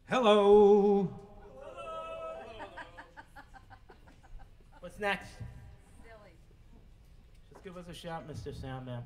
Hello. What's next? Silly. Just give us a shout, Mr. Soundman.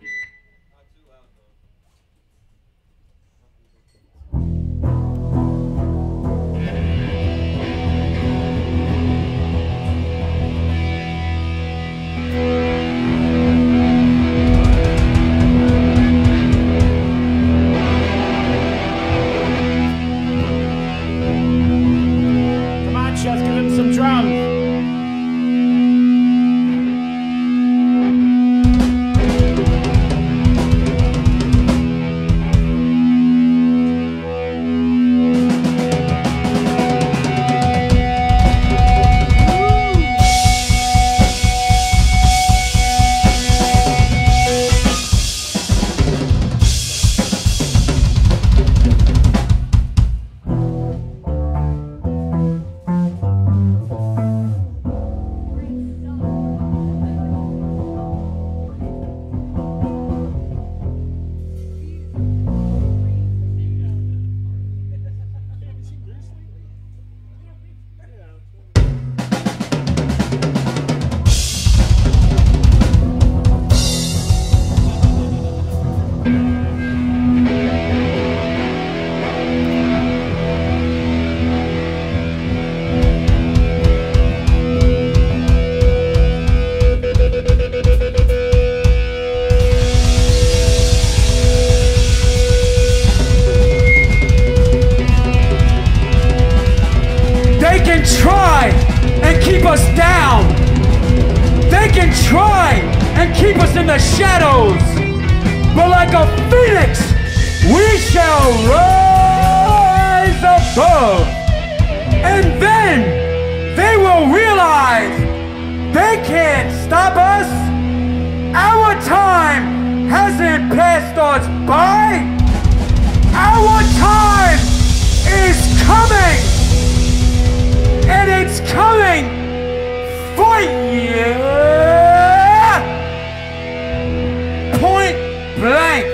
Try and keep us down. They can try and keep us in the shadows. But like a phoenix, we shall rise above. And then they will realize they can't stop us. Our time hasn't passed us by. Our time is coming. And it's coming for you. Point blank.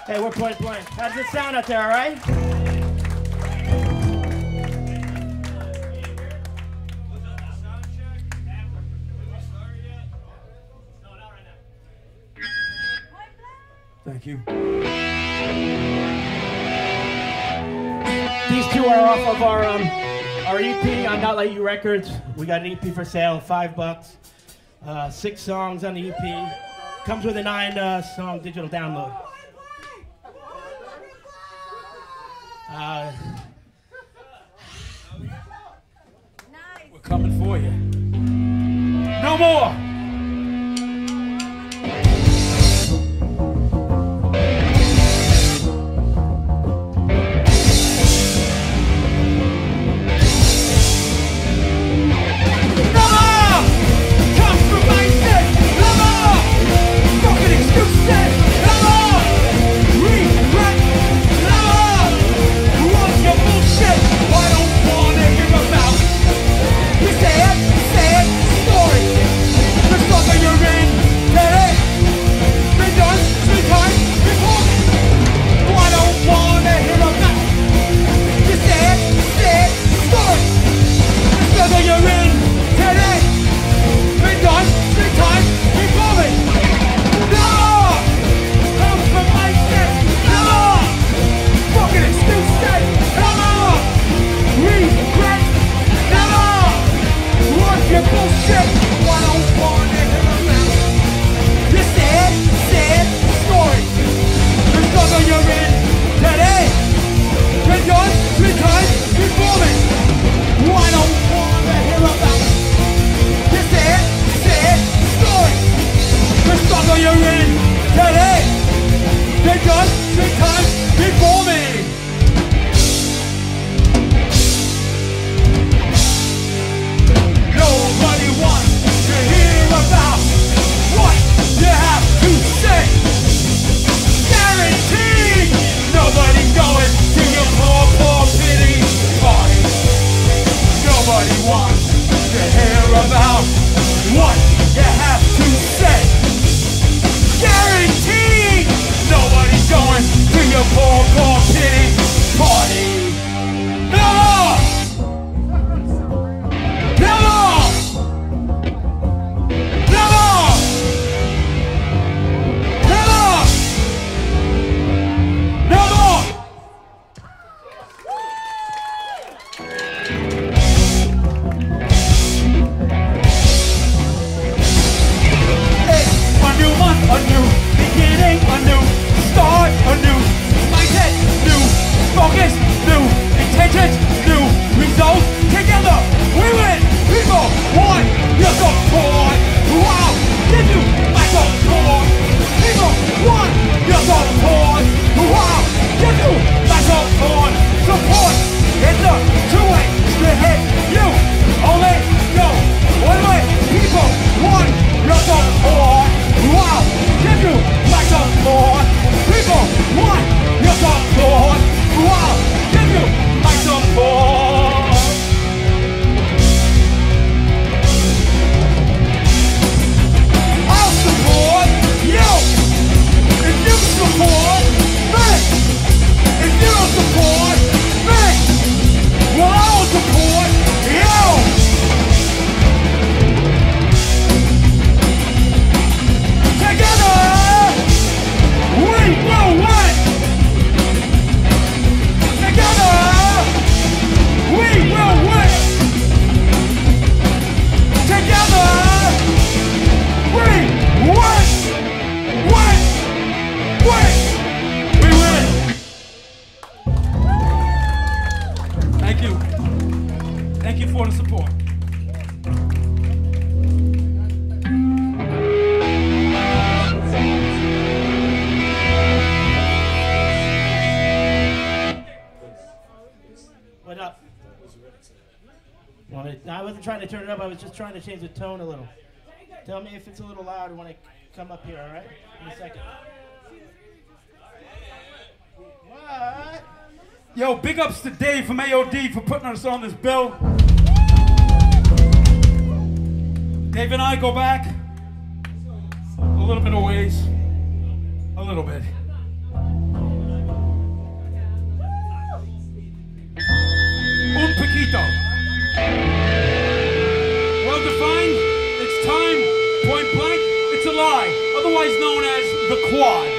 Hey, we're point blank. How's it sound out there, all right? Thank you. These two are off of our EP on Not Let You Records. We got an EP for sale, $5. 6 songs on the EP. Comes with a 9-song digital download. We're coming for you. No more. I wasn't trying to turn it up, I was just trying to change the tone a little. Tell me if it's a little loud when I come up here, alright? In a second. What? Yo, big ups to Dave from AOD for putting us on this bill. Dave and I go back a little bit of ways. A little bit. quad.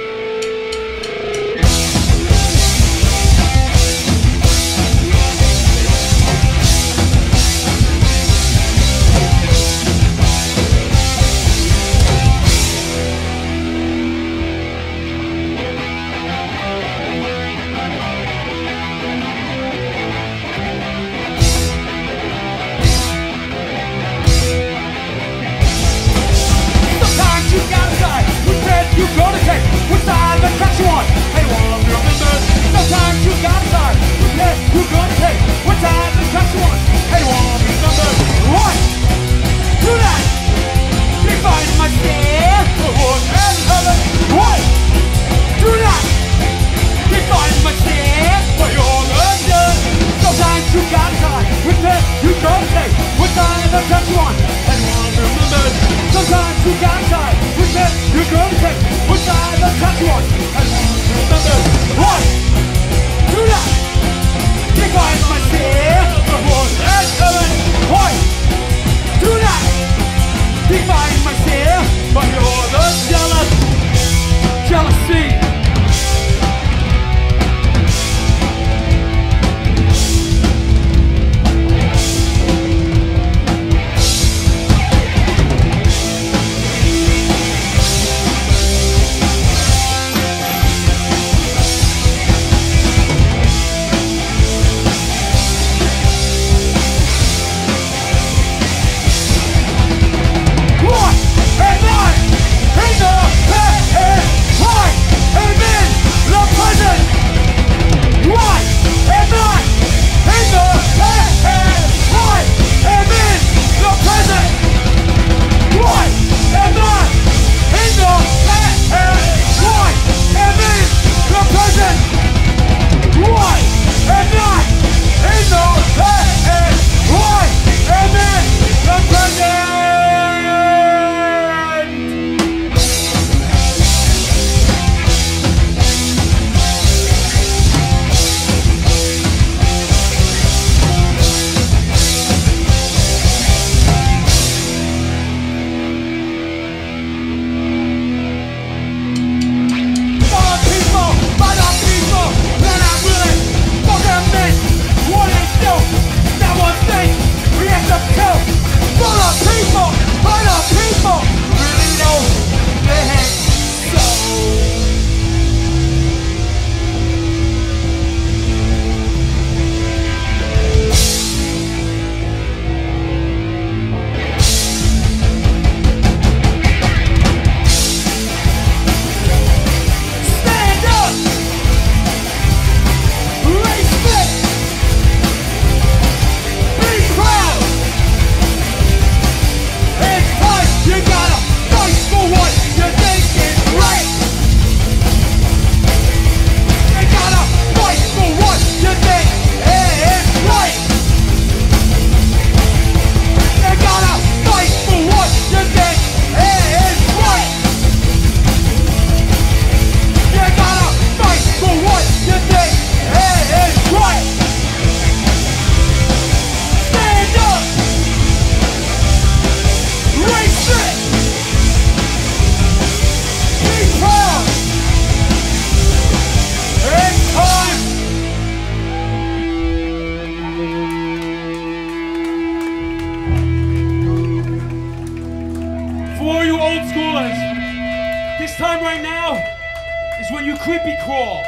Creepy crawl.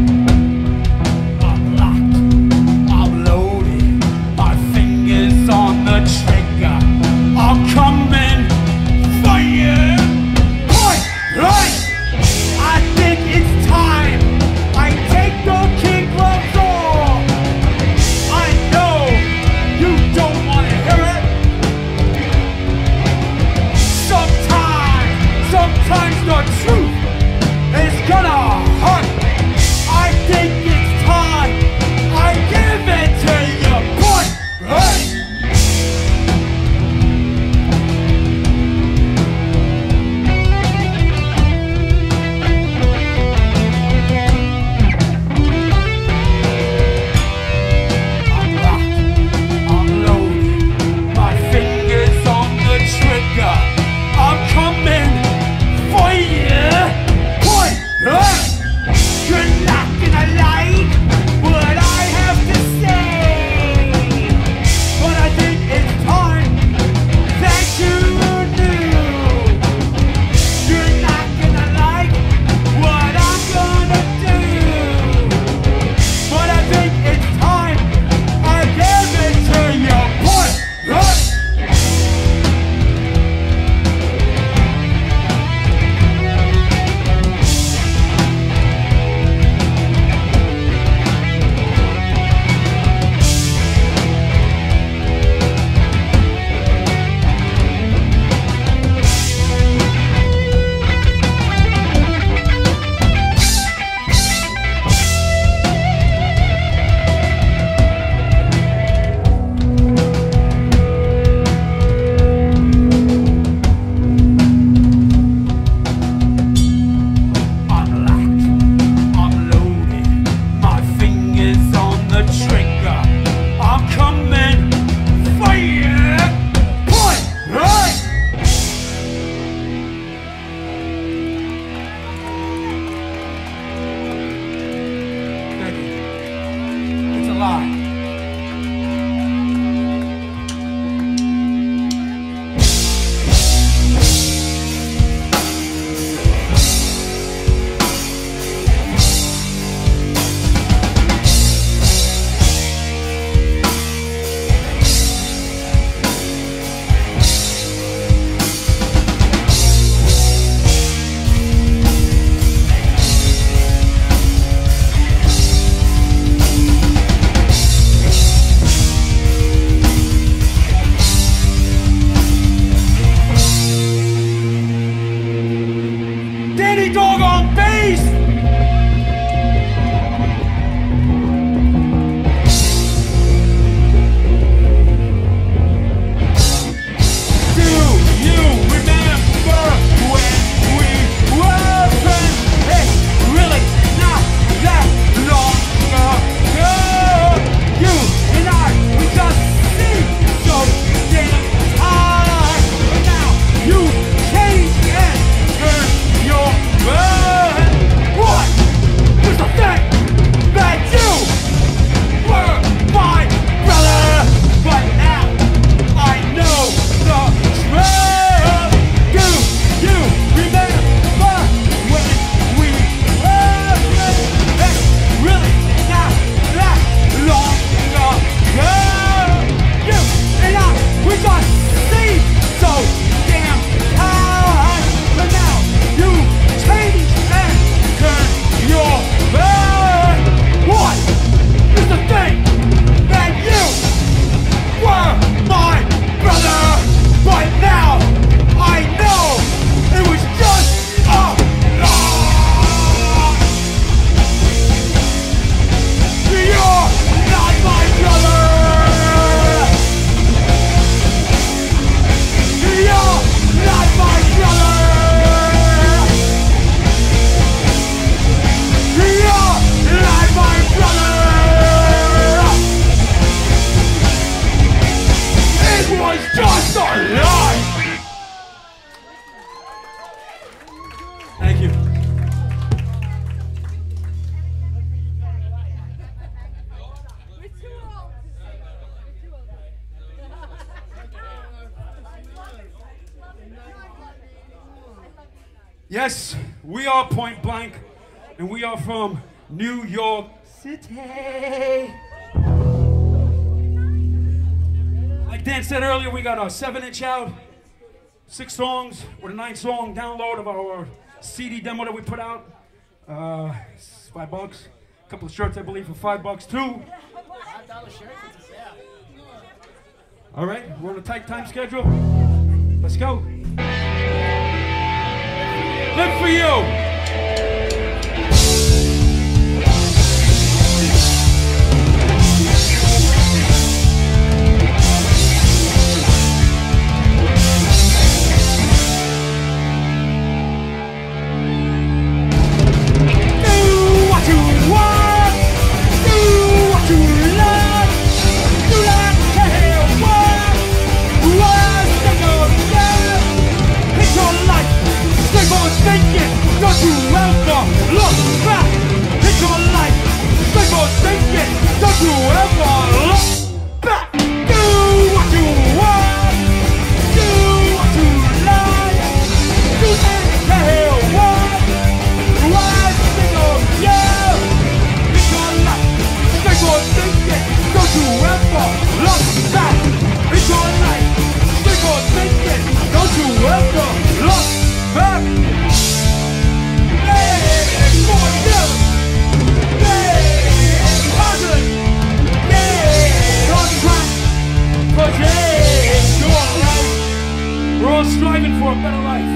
I'm locked, I'm loaded, my fingers on Yes, we are Point Blank, and we are from New York City. Like Dan said earlier, we got our 7-inch out, 6 songs with a 9-song download of our CD demo that we put out. It's $5. A couple of shirts, I believe, for $5 too. $5 shirt, it's a sale. All right, we're on a tight time schedule. Let's go. Live for you. Striving for a better life.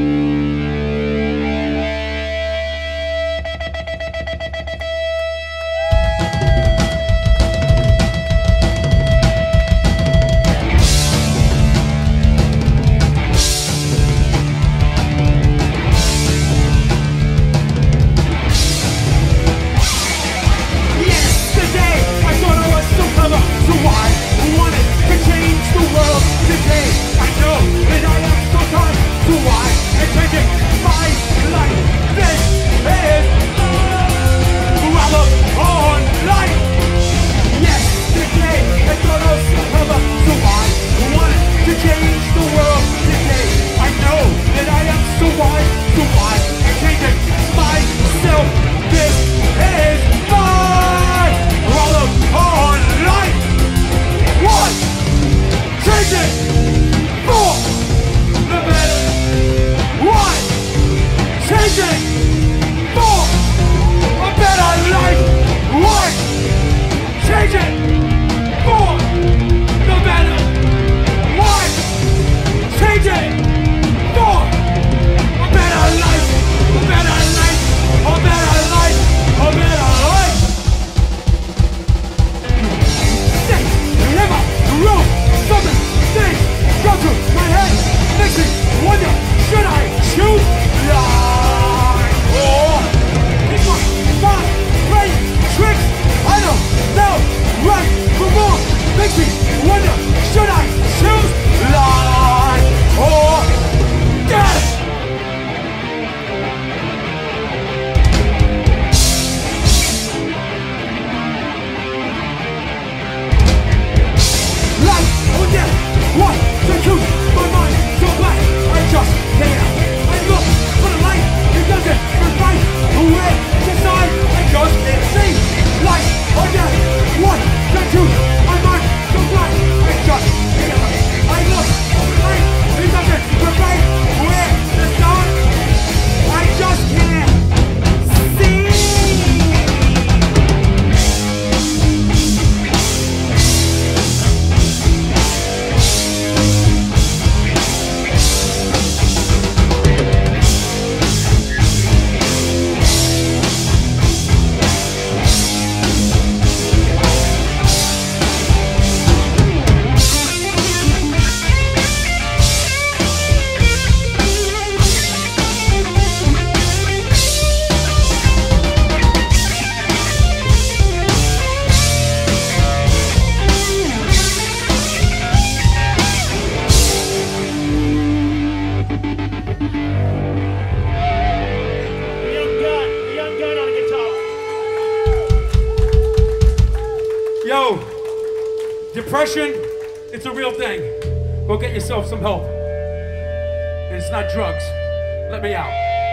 Depression, it's a real thing. Go get yourself some help. And it's not drugs. Let me out.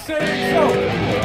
Say so.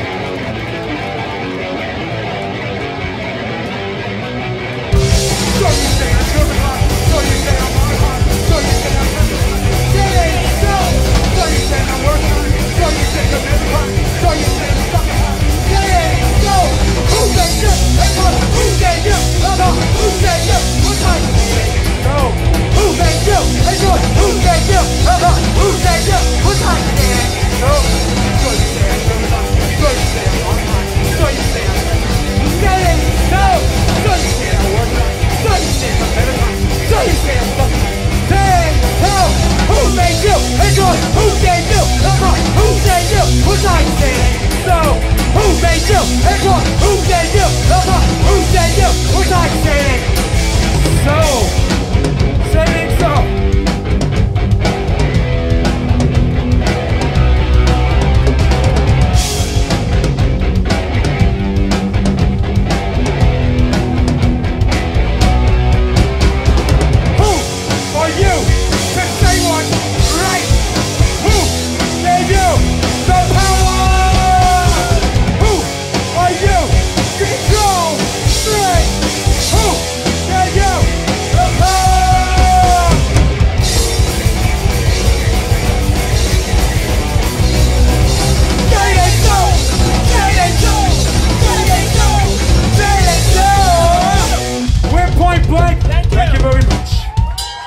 So you say I'm coming hot, so you say I'm on hot, so you say I'm coming hot. Say so. So you say I'm working on it, so you say I'm living hot, so you say I'm fucking hot. Say so. Who say you? That's what. Who say you? Who say you? What's my so? Who say you? That's what. Who say you? Who say you? What's my so? So you say I'm coming hot, so you say I'm on hot, so you say I'm living hot. Say so. So you say I'm working on it. So you say I'm better time. So you say I'm fucking. Say so. Who made you? It's yours. Who gave you? Who gave you? What's I saying? So who made you? It's yours. Who gave you? Who gave you? What's I saying? So saying so.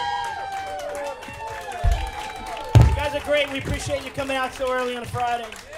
We appreciate you coming out so early on a Friday.